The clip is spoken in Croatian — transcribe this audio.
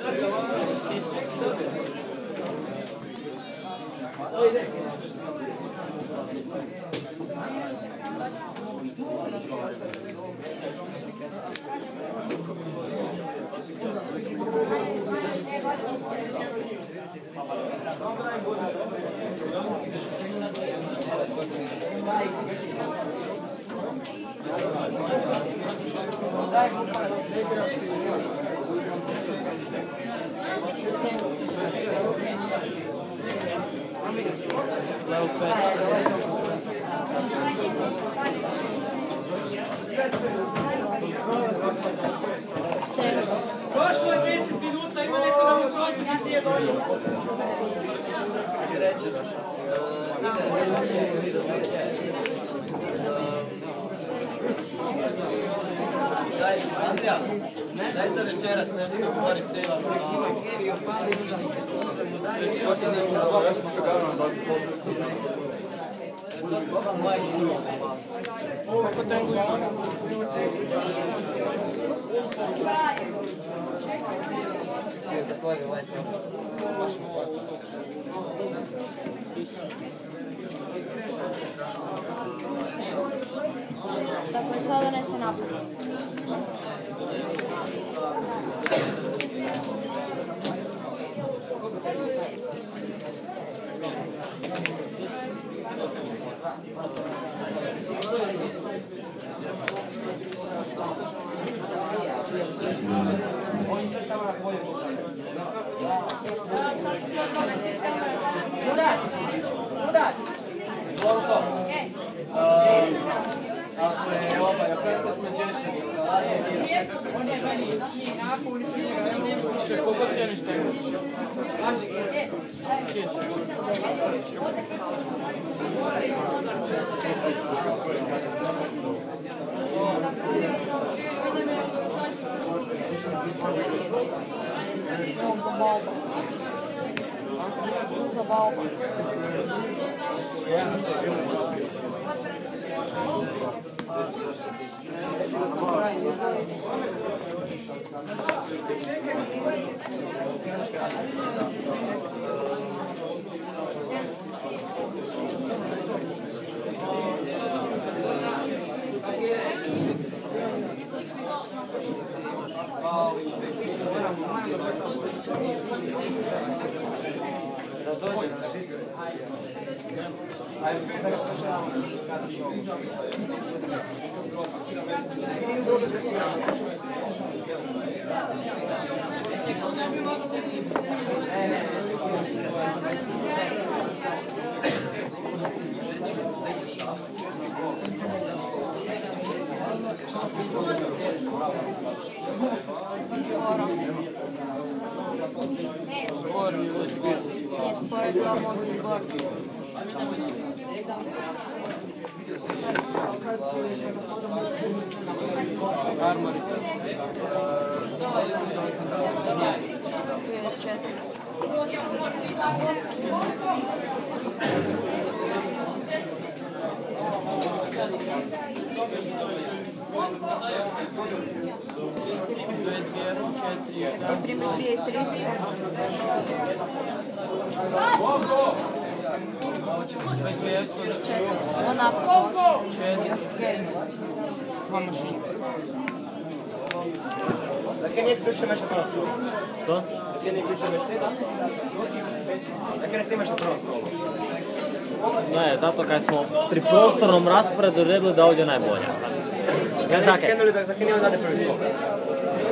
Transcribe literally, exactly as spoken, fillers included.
Prošlo je deset minuta, ima neko da mi prođe, ti nije došlo. Sreće baš. Daj, Andrija, daj za večeras nešto da govori sela. Kako tengu ima? Ne se složi, ovaj sam. Dakle, sada ne se napusti. Zvonko, ako je ovaj, ako smo Češini, Če, koliko cijeniš tengu? Za balba. Spor je uvijek bio. Ne, spor je bila moci bor. Armorica. četiri. Primi dvije i trista. Četiri. Ona četiri. Dva mašina. Dakle, nije ključio nešto prvo stolu. Što? Dakle, nije ključio nešto Dakle, ne snimaš na prvom stolu. Ne, zato kaj smo pri prostornom rasporedu redili da ovdje najbolje. Ja Ne znake. skenuli da zakaj nije odade prvi stol.